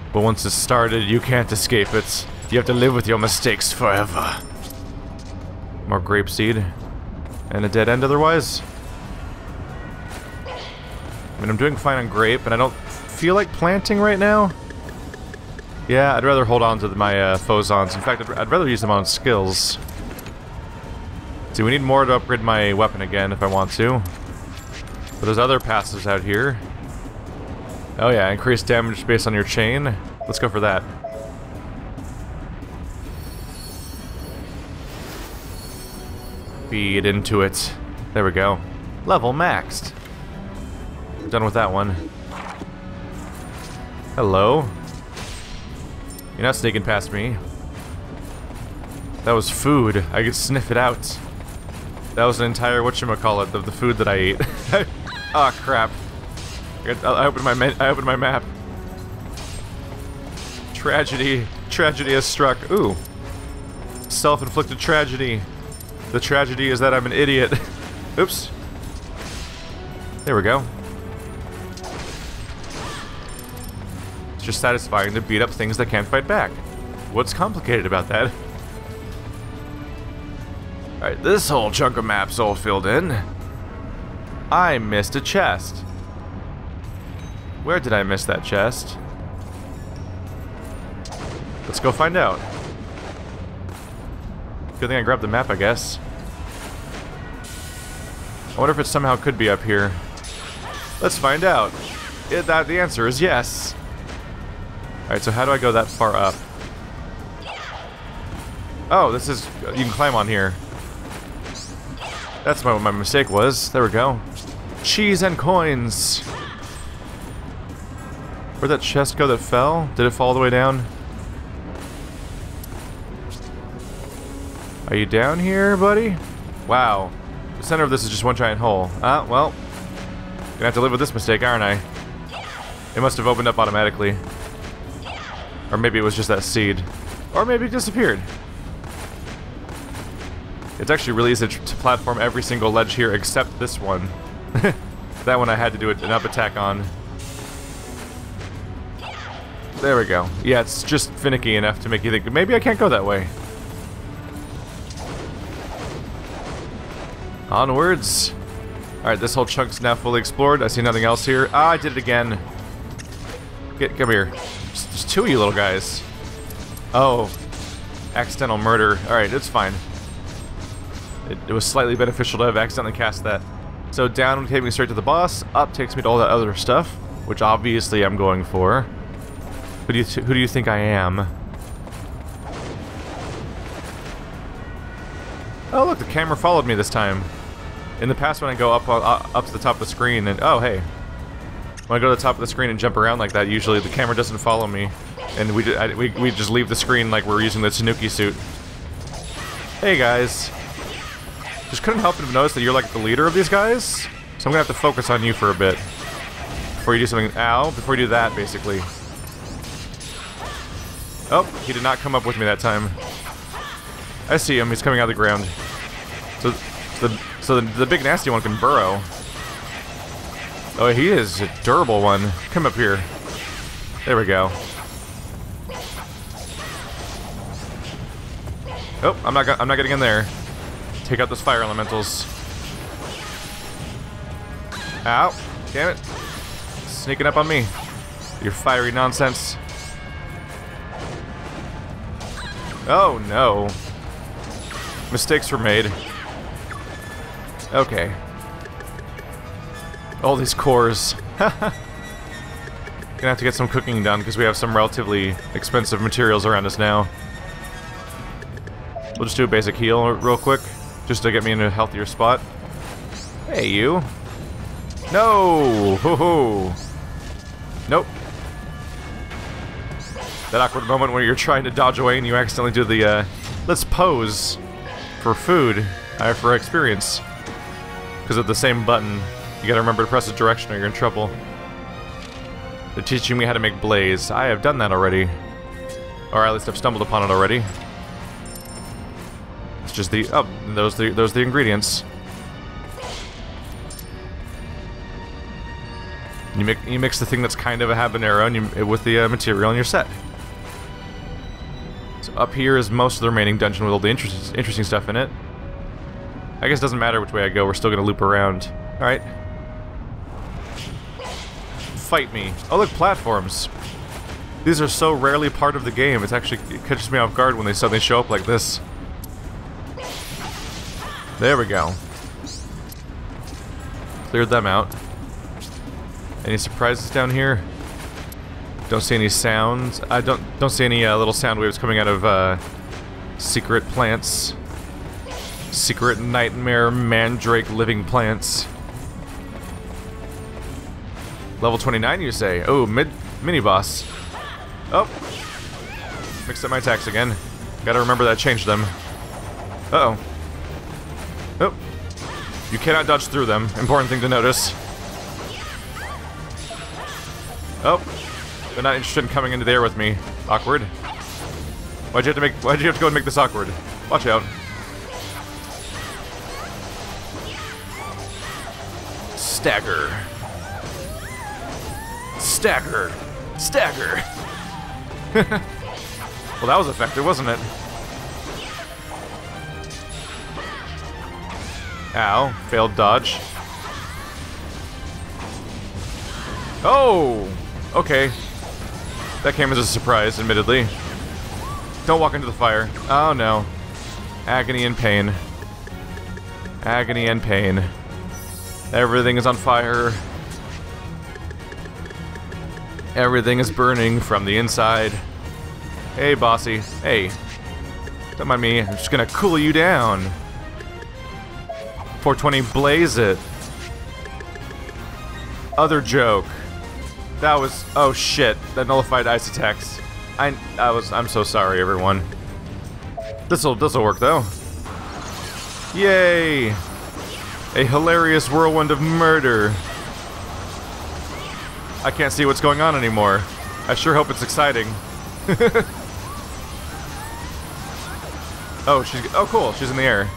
But once it's started, you can't escape it. You have to live with your mistakes forever. More grapeseed. And a dead end otherwise. I mean, I'm doing fine on grape, and I don't feel like planting right now. Yeah, I'd rather hold on to my phosons. In fact, I'd rather use them on skills. See, we need more to upgrade my weapon again if I want to. But there's other passives out here. Oh yeah, increased damage based on your chain. Let's go for that. Feed into it. There we go. Level maxed. Done with that one. Hello. You're not sneaking past me. That was food. I could sniff it out. That was an entire whatchamacallit of the food that I ate. Oh crap. I opened my map. Tragedy. Tragedy has struck. Ooh. Self-inflicted tragedy. The tragedy is that I'm an idiot. Oops. There we go. It's just satisfying to beat up things that can't fight back. What's complicated about that? Alright, this whole chunk of map's all filled in. I missed a chest. Where did I miss that chest? Let's go find out. Good thing I grabbed the map, I guess. I wonder if it somehow could be up here. Let's find out. The answer is yes. Alright, so how do I go that far up? Oh, this is... you can climb on here. That's what my mistake was. There we go. Cheese and coins! Where'd that chest go that fell? Did it fall all the way down? Are you down here, buddy? Wow. The center of this is just one giant hole. Ah, well. Gonna have to live with this mistake, aren't I? It must have opened up automatically. Or maybe it was just that seed. Or maybe it disappeared. It's actually really easy to platform every single ledge here except this one. That one I had to do an up attack on. There we go. Yeah, it's just finicky enough to make you think, maybe I can't go that way. Onwards. Alright, this whole chunk's now fully explored. I see nothing else here. Ah, I did it again. Come here. There's two of you little guys. Oh. Accidental murder. Alright, it's fine. It was slightly beneficial to have accidentally cast that. So down would take me straight to the boss. Up takes me to all that other stuff, which obviously I'm going for. Who do you think I am? Oh look, the camera followed me this time. In the past, when I go up to the top of the screen and oh hey, when I go to the top of the screen and jump around like that, usually the camera doesn't follow me, and we just leave the screen like we're using the Tanuki suit. Hey guys. Just couldn't help but notice that you're like the leader of these guys, so I'm gonna have to focus on you for a bit before you do something. Ow! Before you do that, basically. Oh, he did not come up with me that time. I see him. He's coming out of the ground. So the big nasty one can burrow. Oh, he is a durable one. Come up here. There we go. Oh, I'm not getting in there. Take out those fire elementals. Ow! Damn it! Sneaking up on me. Your fiery nonsense. Oh no. Mistakes were made. Okay. All these cores. Gonna have to get some cooking done because we have some relatively expensive materials around us now. We'll just do a basic heal real quick, just to get me in a healthier spot. Hey, you. No! Ho-ho! Nope. That awkward moment where you're trying to dodge away and you accidentally do the, let's pose for food, for experience. Because of the same button. You gotta remember to press the direction or you're in trouble. They're teaching me how to make blaze. I have done that already. Or at least I've stumbled upon it already. It's just the... oh, those are the ingredients. You mix the thing that's kind of a habanero and with the material, and you're set. So up here is most of the remaining dungeon with all the interesting stuff in it. I guess it doesn't matter which way I go, we're still gonna loop around. Alright. Fight me. Oh look, platforms. These are so rarely part of the game, it catches me off guard when they suddenly show up like this. There we go. Cleared them out. Any surprises down here? Don't see any sounds. I don't see any little sound waves coming out of secret plants. Secret nightmare mandrake living plants. Level 29, you say? Oh, mini boss. Oh, mixed up my attacks again. Gotta remember that changed them. Uh-oh. Oh, you cannot dodge through them. Important thing to notice. Oh, they're not interested in coming into the air with me. Awkward. Why'd you have to go and make this awkward? Watch out. Stagger. Stagger. Stagger. Well, that was effective, wasn't it? Ow. Failed dodge. Oh! Okay. That came as a surprise, admittedly. Don't walk into the fire. Oh no. Agony and pain. Agony and pain. Everything is on fire. Everything is burning from the inside. Hey, bossy. Hey. Don't mind me. I'm just gonna cool you down. 420, blaze it. Other joke. That was... oh shit. That nullified ice attacks. I'm so sorry, everyone. This'll work, though. Yay! A hilarious whirlwind of murder. I can't see what's going on anymore. I sure hope it's exciting. Oh, cool. She's in the air.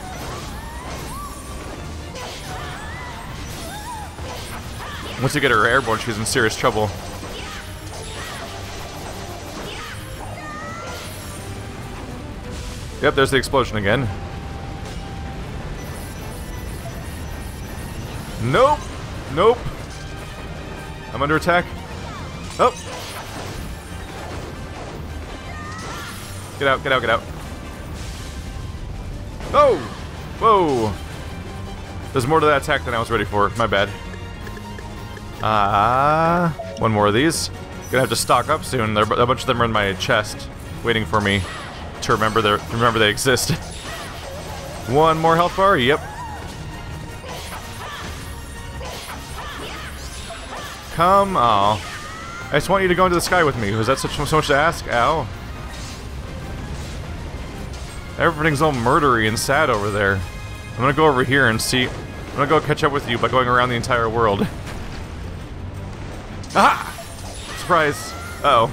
Once you get her airborne, she's in serious trouble. Yep, there's the explosion again. Nope! Nope! I'm under attack. Oh! Get out, get out, get out. Oh! Whoa! There's more to that attack than I was ready for. My bad. One more of these. Gonna have to stock up soon. A bunch of them are in my chest, waiting for me to remember they exist. One more health bar. Yep. Come on. I just want you to go into the sky with me. Was that so much to ask? Ow. Everything's all murdery and sad over there. I'm gonna go over here and see. I'm gonna go catch up with you by going around the entire world. Ah! Surprise! Uh-oh.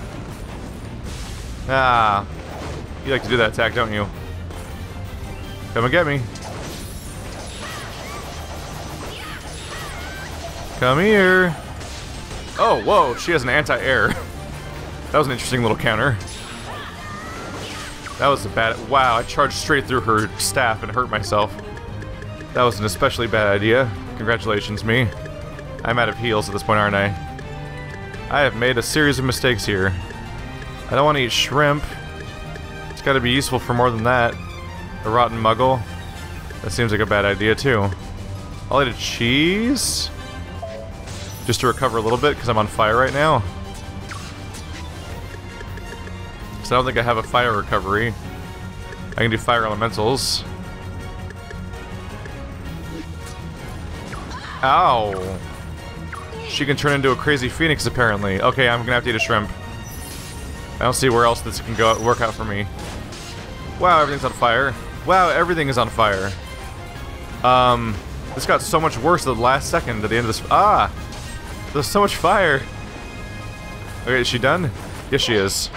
Ah. You like to do that attack, don't you? Come and get me. Come here. Oh, whoa, she has an anti-air. That was an interesting little counter. That was a bad... wow, I charged straight through her staff and hurt myself. That was an especially bad idea. Congratulations, me. I'm out of heals at this point, aren't I? I have made a series of mistakes here. I don't want to eat shrimp. It's got to be useful for more than that. A rotten muggle? That seems like a bad idea, too. I'll eat a cheese? Just to recover a little bit, because I'm on fire right now. So I don't think I have a fire recovery. I can do fire elementals. Ow! She can turn into a crazy phoenix, apparently. Okay, I'm gonna have to eat a shrimp. I don't see where else this can go work out for me. Wow, everything's on fire. Wow, everything is on fire. This got so much worse at the last second at the end of this. Ah! There's so much fire! Okay, is she done? Yes, she is.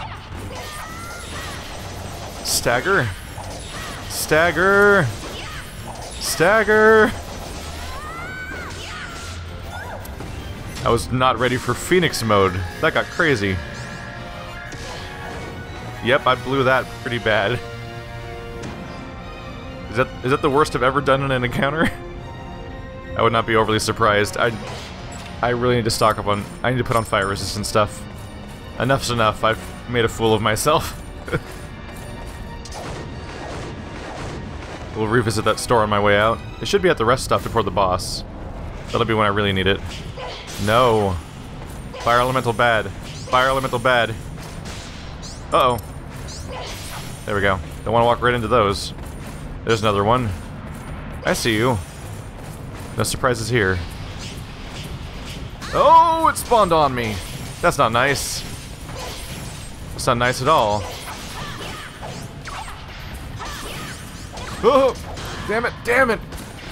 Stagger? Stagger! Stagger! I was not ready for Phoenix mode. That got crazy. Yep, I blew that pretty bad. Is that the worst I've ever done in an encounter? I would not be overly surprised. I really need to stock up on... I need to put on fire resistant stuff. Enough's enough. I've made a fool of myself. We'll revisit that store on my way out. It should be at the rest stop before the boss. That'll be when I really need it. No. Fire elemental bad. Fire elemental bad. Uh-oh. There we go. Don't want to walk right into those. There's another one. I see you. No surprises here. Oh, it spawned on me. That's not nice. That's not nice at all. Oh, damn it, damn it.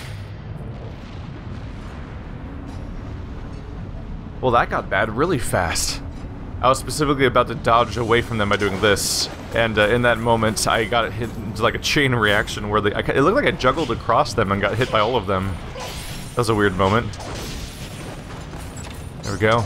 Well, that got bad really fast. I was specifically about to dodge away from them by doing this, and in that moment, I got hit into like a chain reaction where it looked like I juggled across them and got hit by all of them. That was a weird moment. There we go.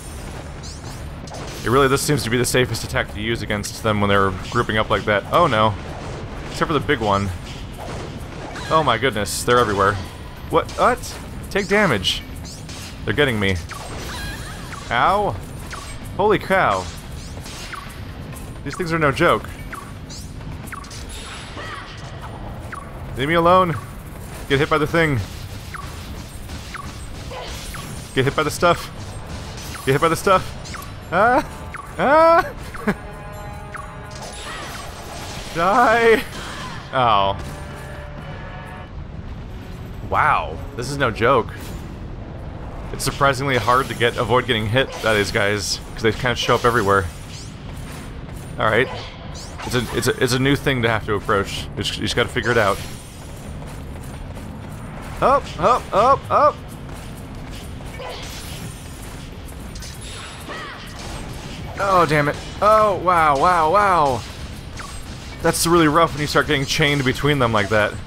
This seems to be the safest attack to use against them when they're grouping up like that. Oh no. Except for the big one. Oh my goodness, they're everywhere. What? Take damage. They're getting me. Ow. Holy cow. These things are no joke. Leave me alone. Get hit by the thing. Get hit by the stuff. Get hit by the stuff. Ah! Ah! Die! Oh. Wow. This is no joke. It's surprisingly hard to avoid getting hit by these guys, because they kind of show up everywhere. Alright. It's a new thing to have to approach. You just gotta figure it out. Up, up, up, up! Oh, damn it. Oh, wow, wow, wow. That's really rough when you start getting chained between them like that.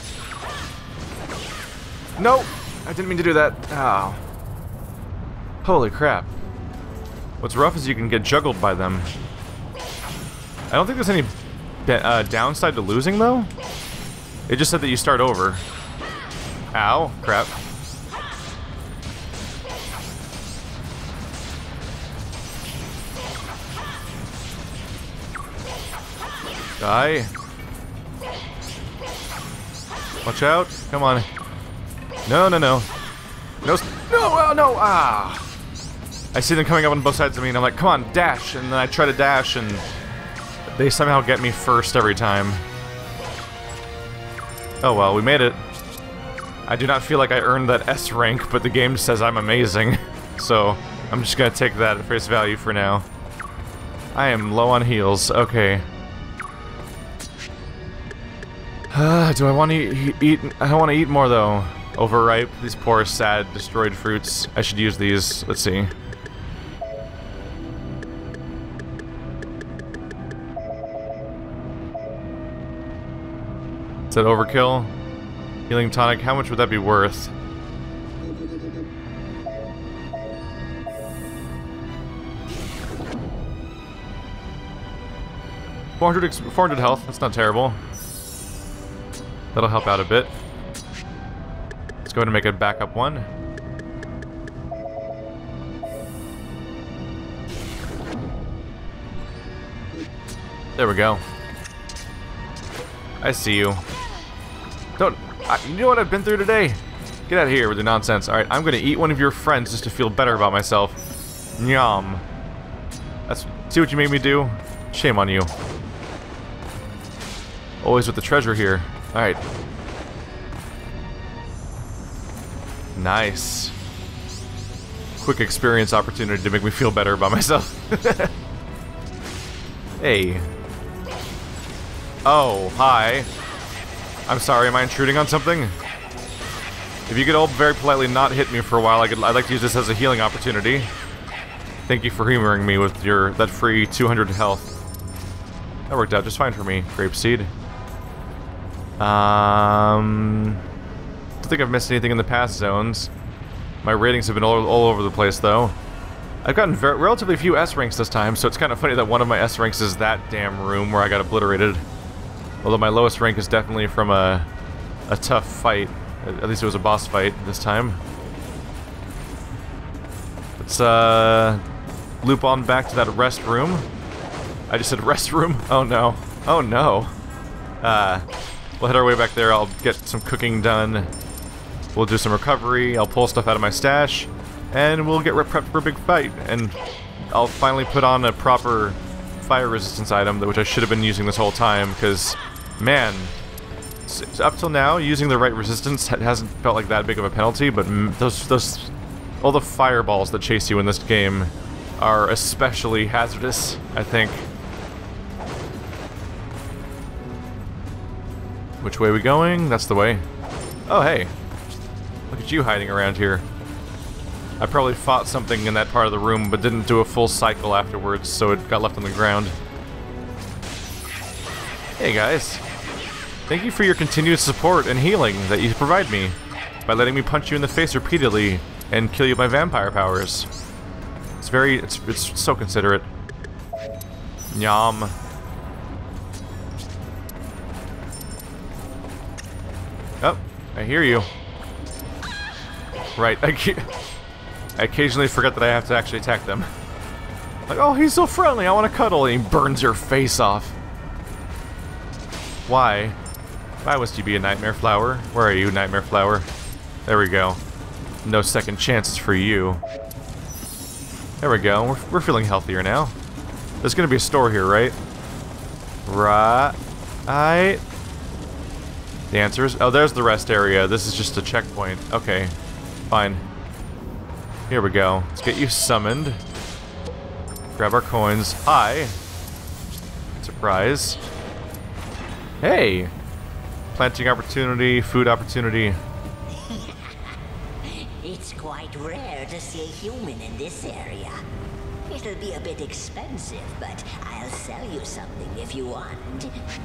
Nope! I didn't mean to do that. Oh. Holy crap. What's rough is you can get juggled by them. I don't think there's any downside to losing, though. It just said that you start over. Ow. Crap. Die. Watch out. Come on. No, no, no. No, no, oh, no, ah! I see them coming up on both sides of me, and I'm like, come on, dash! And then I try to dash, and they somehow get me first every time. Oh well, we made it. I do not feel like I earned that S rank, but the game says I'm amazing. So, I'm just gonna take that at face value for now. I am low on heals, okay. Do I want to eat? I don't want to eat more, though. Overripe, these poor, sad, destroyed fruits. I should use these. Let's see. Is that overkill? Healing tonic, how much would that be worth? $400 health, that's not terrible. That'll help out a bit. Let's go ahead and make a backup one. There we go. I see you. You know what I've been through today? Get out of here with your nonsense. Alright, I'm gonna eat one of your friends just to feel better about myself. Nyam. See what you made me do? Shame on you. Always with the treasure here. Alright. Nice. Quick experience opportunity to make me feel better about myself. Hey. Oh, hi. I'm sorry, am I intruding on something? If you could all very politely not hit me for a while, I'd like to use this as a healing opportunity. Thank you for humoring me with that free 200 health. That worked out just fine for me. Grapeseed. Don't think I've missed anything in the past zones. My ratings have been all over the place, though. I've gotten relatively few S ranks this time, so it's kind of funny that one of my S ranks is that damn room where I got obliterated. Although my lowest rank is definitely from a tough fight. At least it was a boss fight this time. Let's loop on back to that rest room. I just said rest room? Oh no. Oh no. We'll head our way back there. I'll get some cooking done. We'll do some recovery. I'll pull stuff out of my stash. And we'll get prepped for a big fight. And I'll finally put on a proper fire resistance item, which I should have been using this whole time, because, man, up till now, using the right resistance hasn't felt like that big of a penalty, but all the fireballs that chase you in this game are especially hazardous, I think. Which way are we going? That's the way. Oh, hey. Look at you hiding around here. I probably fought something in that part of the room, but didn't do a full cycle afterwards, so it got left on the ground. Hey, guys. Thank you for your continued support and healing that you provide me by letting me punch you in the face repeatedly and kill you with my vampire powers. It's so considerate. Nyam. Oh, I hear you. Right, I occasionally forget that I have to actually attack them. Like, oh, he's so friendly, I want to cuddle, and he burns your face off. Why? Why must you be a nightmare flower? Where are you, nightmare flower? There we go. No second chances for you. There we go, we're feeling healthier now. There's gonna be a store here, right? Right. The answer is... oh, there's the rest area. This is just a checkpoint. Okay, fine. Here we go. Let's get you summoned. Grab our coins. Hi. Surprise. Hey! Planting opportunity, food opportunity. It's quite rare to see a human in this area. It'll be a bit expensive, but I'll sell you something if you want.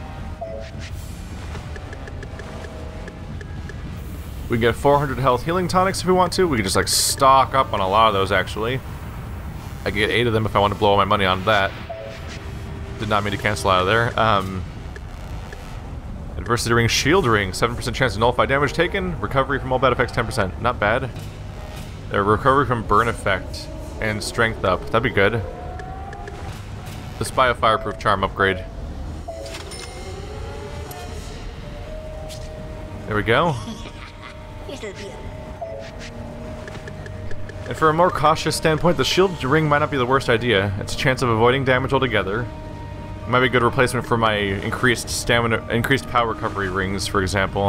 We can get 400 health healing tonics if we want to. We can just like stock up on a lot of those actually. I can get 8 of them if I want to blow all my money on that. Did not mean to cancel out of there. Adversity ring, shield ring, 7% chance to nullify damage taken. Recovery from all bad effects, 10%. Not bad. Recovery from burn effect and strength up. That'd be good. Let's buy a fireproof charm upgrade. There we go. And for a more cautious standpoint, the shield ring might not be the worst idea. It's a chance of avoiding damage altogether. It might be a good replacement for my increased stamina, increased power recovery rings, for example.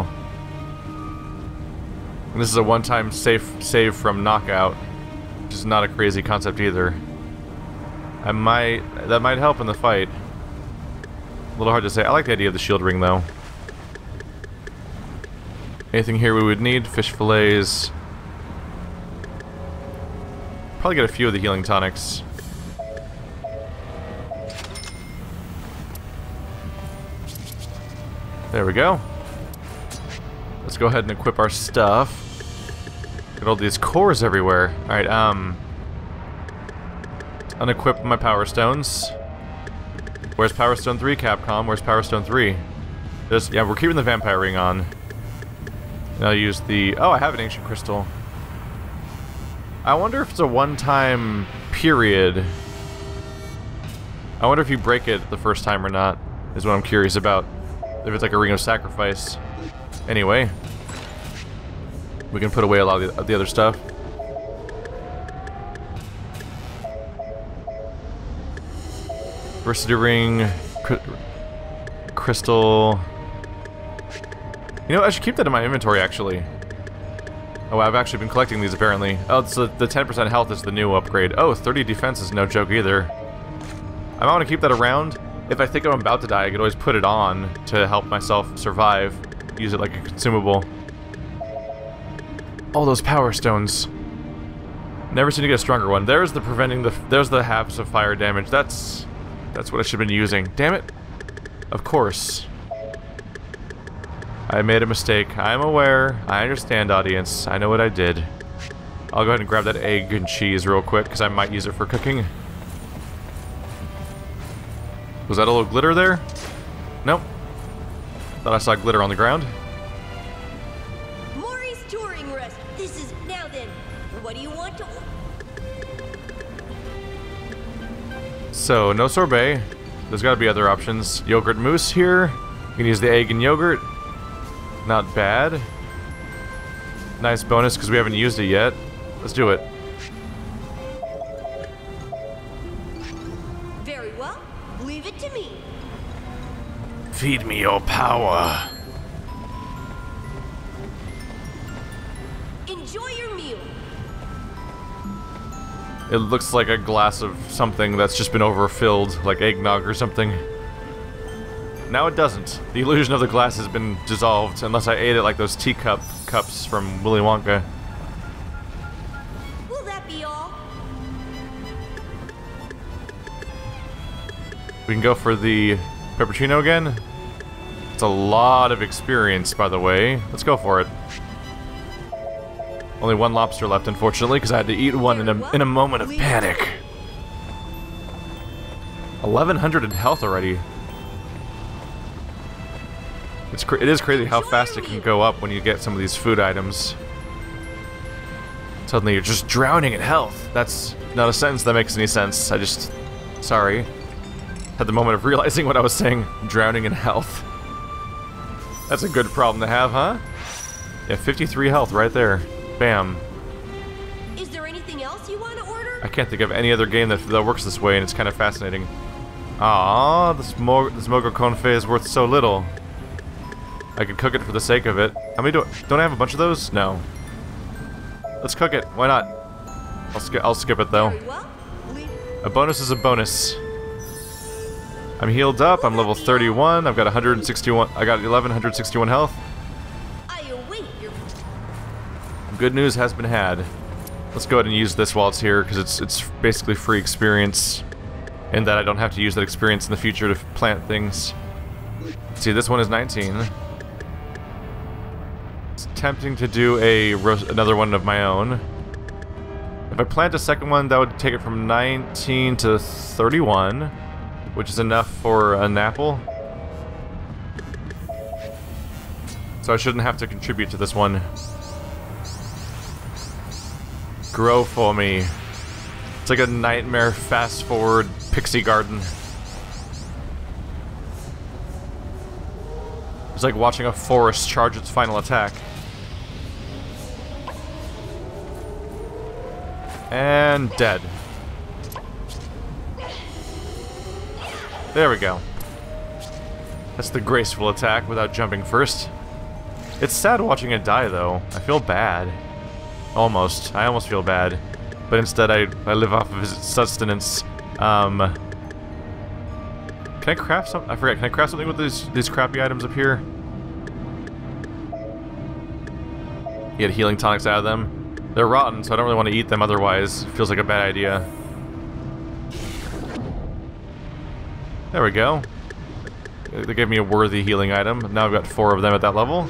And this is a one-time save from knockout, which is not a crazy concept either. That might help in the fight. A little hard to say. I like the idea of the shield ring, though. Anything here we would need? Fish fillets. Probably get a few of the healing tonics. There we go. Let's go ahead and equip our stuff. Got all these cores everywhere. Alright, unequip my power stones. Where's Power Stone 3, Capcom? Where's Power Stone 3? Yeah, we're keeping the vampire ring on. And I'll use the... oh, I have an ancient crystal. I wonder if it's a one-time period. I wonder if you break it the first time or not, is what I'm curious about. If it's like a ring of sacrifice. Anyway. We can put away a lot of the other stuff. Diversity ring... crystal... You know, I should keep that in my inventory, actually. Oh, I've actually been collecting these, apparently. Oh, so the 10% health is the new upgrade. Oh, 30 defense is no joke, either. I might want to keep that around. If I think I'm about to die, I could always put it on to help myself survive. Use it like a consumable. All those power stones. Never seem to get a stronger one. There's the there's the halves of fire damage. That's what I should have been using. Damn it. Of course. I made a mistake. I'm aware. I understand, audience. I know what I did. I'll go ahead and grab that egg and cheese real quick, because I might use it for cooking. Was that a little glitter there? Nope. Thought I saw glitter on the ground. Maury's touring rest. This is now then. What do you want to? So, no sorbet. There's got to be other options. Yogurt mousse here. You can use the egg and yogurt. Not bad. Nice bonus because we haven't used it yet. Let's do it. Very well. Leave it to me. Feed me your power. Enjoy your meal. It looks like a glass of something that's just been overfilled, like eggnog or something. Now it doesn't. The illusion of the glass has been dissolved, unless I ate it like those teacup cups from Willy Wonka. Will that be all? We can go for the peppuccino again. It's a lot of experience, by the way. Let's go for it. Only one lobster left, unfortunately, because I had to eat one in a moment of panic. 1100 in health already. It is crazy how fast it can go up when you get some of these food items. Suddenly you're just drowning in health. That's not a sentence that makes any sense. Sorry. Had the moment of realizing what I was saying. Drowning in health. That's a good problem to have, huh? Yeah, 53 health right there. Bam. Is there anything else you want to order? I can't think of any other game that works this way, and it's kind of fascinating. Ah, this mogo confit is worth so little. I could cook it for the sake of it. How many don't I have a bunch of those? No. Let's cook it. Why not? I'll skip it though. A bonus is a bonus. I'm healed up. I'm level 31. I've got 161. I got 1161 health. Good news has been had. Let's go ahead and use this while it's here, because it's basically free experience, and that I don't have to use that experience in the future to plant things. See, this one is 19. It's tempting to do another one of my own. If I plant a second one, that would take it from 19 to 31, which is enough for an apple. So I shouldn't have to contribute to this one. Grow for me. It's like a nightmare fast-forward pixie garden. It's like watching a forest charge its final attack. And dead. There we go. That's the graceful attack without jumping first. It's sad watching it die, though. I feel bad. Almost. I almost feel bad. But instead, I live off of his sustenance. Can I craft something? I forget. Can I craft something with these crappy items up here? Get healing tonics out of them. They're rotten, so I don't really want to eat them otherwise. It feels like a bad idea. There we go. They gave me a worthy healing item. Now I've got 4 of them at that level.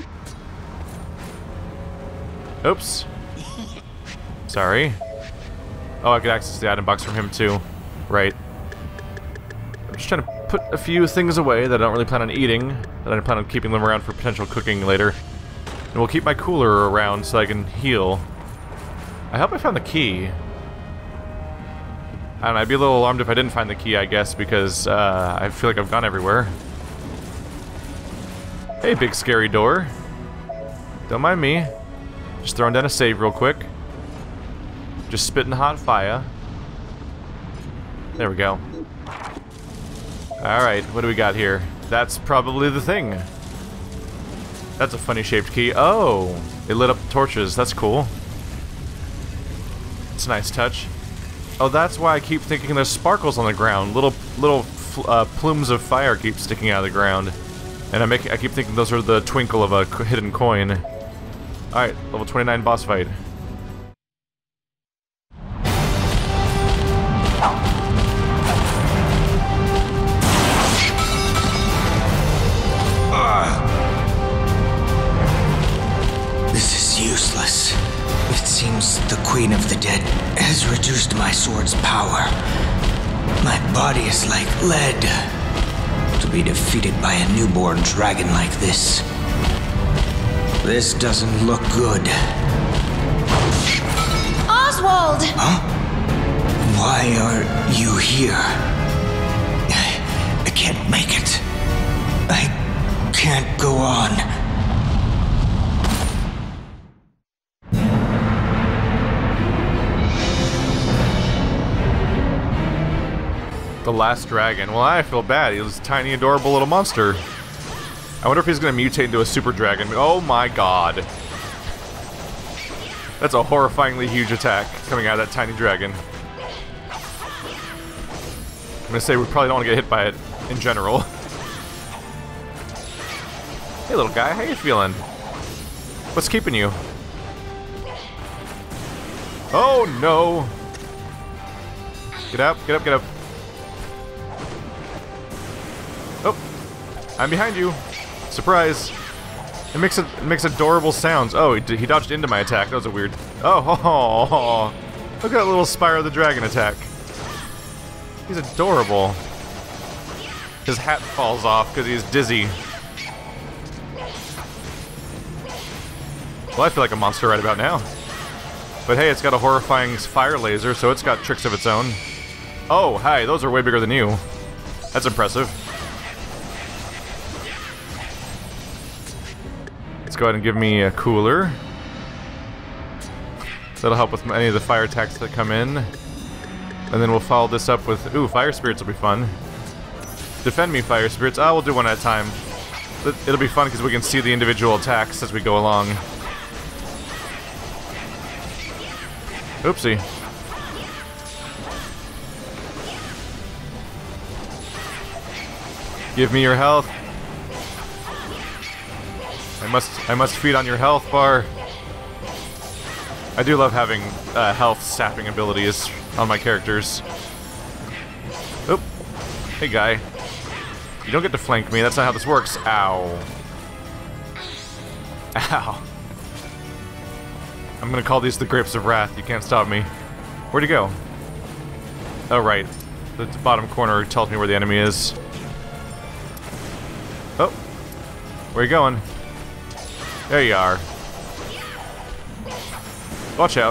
Oops. Sorry. Oh, I could access the item box from him too. Right. I'm just trying to put a few things away that I don't really plan on eating, that I plan on keeping them around for potential cooking later. And we'll keep my cooler around so I can heal. I hope I found the key. I don't know, I'd be a little alarmed if I didn't find the key, I guess, because I feel like I've gone everywhere. Hey, big scary door. Don't mind me. Just throwing down a save real quick. Just spitting hot fire. There we go. Alright, what do we got here? That's probably the thing. That's a funny shaped key. Oh! It lit up torches. That's cool. It's a nice touch. Oh, that's why I keep thinking there's sparkles on the ground. Little plumes of fire keep sticking out of the ground. And I keep thinking those are the twinkle of a hidden coin. Alright, level 29 boss fight. This is useless. It seems the Queen power. My body is like lead. To be defeated by a newborn dragon like this. This doesn't look good. Oswald! Huh? Why are you here? I can't make it. I can't go on. The last dragon. Well, I feel bad. He was a tiny, adorable little monster. I wonder if he's going to mutate into a super dragon. Oh my god. That's a horrifyingly huge attack coming out of that tiny dragon. I'm going to say we probably don't want to get hit by it in general. Hey little guy, how you feeling? What's keeping you? Oh no! Get up, get up, get up. Oh, I'm behind you. Surprise! It makes adorable sounds. Oh, he dodged into my attack. That was a weird. Oh, look at that little Spire of the Dragon attack. He's adorable. His hat falls off because he's dizzy. Well, I feel like a monster right about now. But hey, it's got a horrifying fire laser, so it's got tricks of its own. Oh, hi, those are way bigger than you. That's impressive. Let's go ahead and give me a cooler. That'll help with any of the fire attacks that come in. And then we'll follow this up with... Ooh, fire spirits will be fun. Defend me, fire spirits. Ah, we'll do one at a time. It'll be fun because we can see the individual attacks as we go along. Oopsie. Give me your health. I must feed on your health bar. I do love having health sapping abilities on my characters. Oop. Hey guy. You don't get to flank me, that's not how this works. Ow. Ow. I'm gonna call these the Grapes of Wrath, you can't stop me. Where'd he go? Oh right. The bottom corner tells me where the enemy is. Oh. Where you going? There you are. Watch out.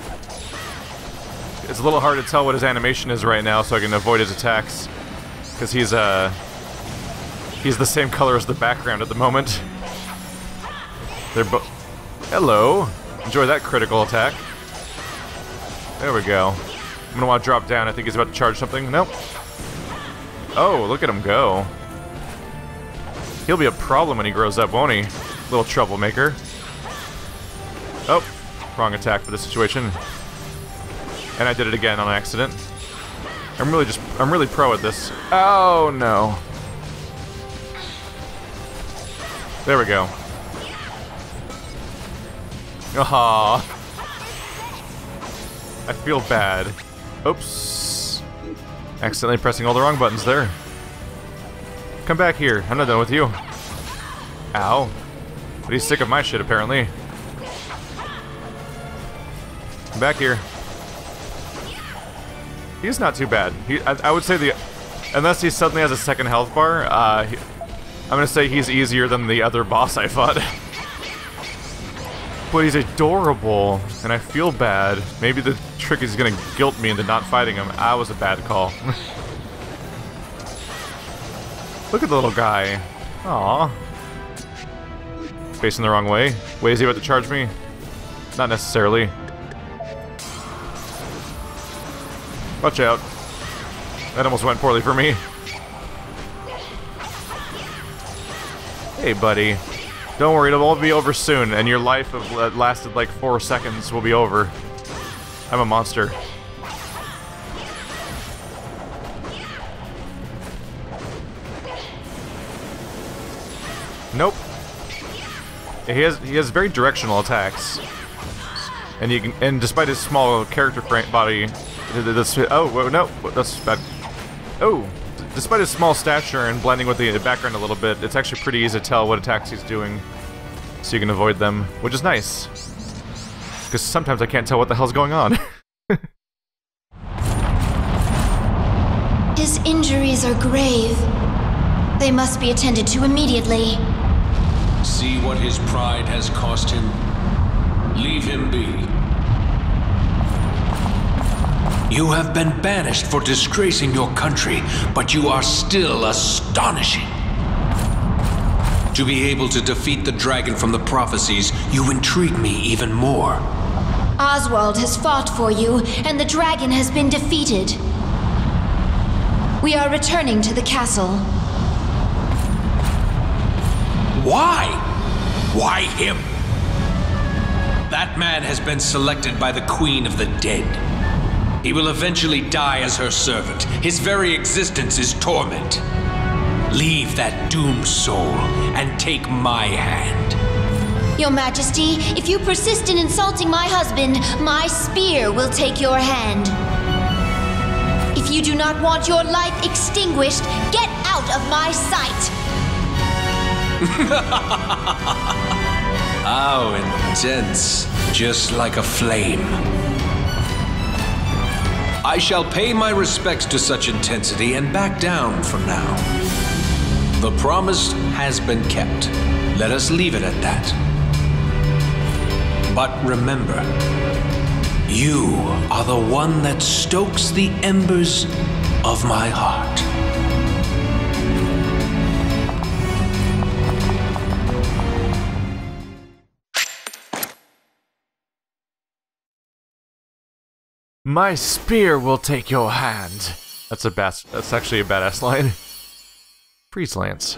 It's a little hard to tell what his animation is right now, so I can avoid his attacks. Because he's the same color as the background at the moment. They're both... Hello! Enjoy that critical attack. There we go. I'm gonna want to drop down. I think he's about to charge something. Nope. Oh, look at him go. He'll be a problem when he grows up, won't he? Little troublemaker. Oh, wrong attack for this situation. And I did it again on accident. I'm really pro at this. Oh no. There we go. Aww. I feel bad. Oops. Accidentally pressing all the wrong buttons there. Come back here. I'm not done with you. Ow. But he's sick of my shit, apparently. Come back here. He's not too bad. I would say unless he suddenly has a second health bar, I'm gonna say he's easier than the other boss I fought. But he's adorable, and I feel bad. Maybe the trick is gonna guilt me into not fighting him. That was a bad call. Look at the little guy. Aww. Facing the wrong way. Wait, is he about to charge me? Not necessarily. Watch out. That almost went poorly for me. Hey, buddy. Don't worry, it'll all be over soon, and your life of lasted like 4 seconds will be over. I'm a monster. Nope. He has very directional attacks, and despite his small character body, oh no, that's bad. Oh, despite his small stature and blending with the background a little bit, it's actually pretty easy to tell what attacks he's doing, so you can avoid them, which is nice. Because sometimes I can't tell what the hell's going on. His injuries are grave. They must be attended to immediately. See what his pride has cost him? Leave him be. You have been banished for disgracing your country, but you are still astonishing. To be able to defeat the dragon from the prophecies, you intrigue me even more. Oswald has fought for you, and the dragon has been defeated. We are returning to the castle. Why? Why him? That man has been selected by the Queen of the Dead. He will eventually die as her servant. His very existence is torment. Leave that doomed soul and take my hand. Your Majesty, if you persist in insulting my husband, my spear will take your hand. If you do not want your life extinguished, get out of my sight! How intense, just like a flame. I shall pay my respects to such intensity and back down for now. The promise has been kept. Let us leave it at that. But remember, you are the one that stokes the embers of my heart. My spear will take your hand. That's actually a badass line. Freeze Lance.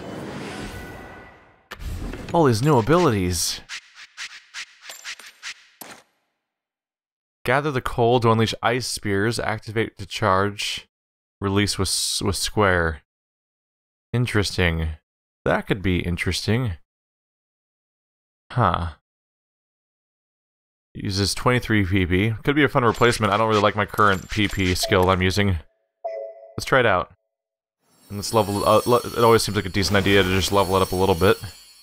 All these new abilities. Gather the coal to unleash ice spears. Activate to charge. Release with square. Interesting. That could be interesting. Huh. Uses 23 PP. Could be a fun replacement. I don't really like my current PP skill I'm using. Let's try it out. And let's level it always seems like a decent idea to just level it up a little bit.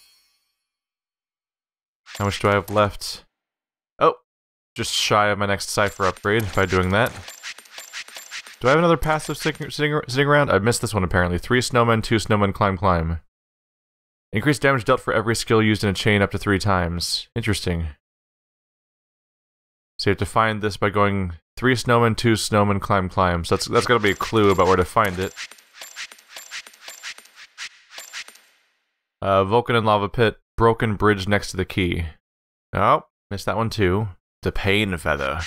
How much do I have left? Oh! Just shy of my next cipher upgrade by doing that. Do I have another passive sitting around? I missed this one apparently. 3 snowmen, 2 snowmen, climb. Increased damage dealt for every skill used in a chain up to 3 times. Interesting. So you have to find this by going 3 snowmen, 2 snowmen, climb. So that's gotta be a clue about where to find it. Vulcan and lava pit, broken bridge next to the key. Oh, missed that one too. The pain feather.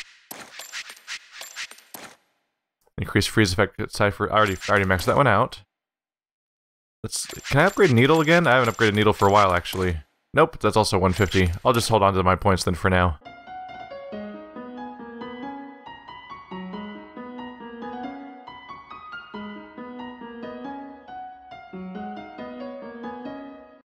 Increased freeze effect cipher. I already maxed that one out. Can I upgrade needle again? I haven't upgraded needle for a while actually. Nope, that's also 150. I'll just hold on to my points then for now.